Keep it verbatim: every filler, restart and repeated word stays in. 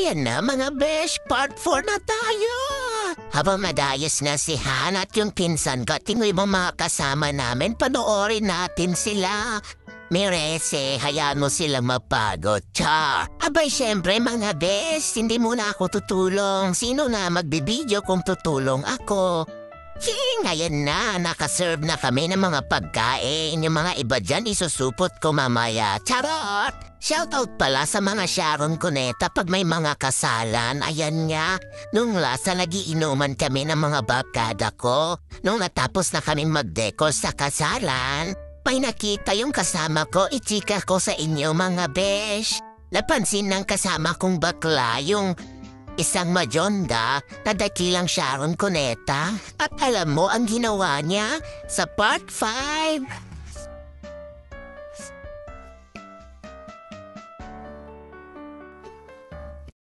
Ayan na mga besh, part four na tayo! Habang madayos na si Han at yung pinsan ko at yung ibang mga kasama namin, panoorin natin sila. Mirese, hayaan mo silang mapagod, char. Abay, syempre mga besh, hindi muna ako tutulong. Sino na magbibideo kung tutulong ako? Ching, ngayon na, nakaserve na kami ng mga pagkain. Yung mga iba dyan isusupot ko mamaya. Charot! Shoutout pala sa mga Sharon Cuneta pag may mga kasalan. Ayan nga, nung last na nagiinuman kami ng mga barkada ko. Nung natapos na kami mag-decor sa kasalan, may nakita yung kasama ko, ichika ko sa inyo mga besh. Napansin ng kasama kong bakla yung isang majonda na dakilang Sharon Cuneta. At alam mo ang ginawa niya sa part five?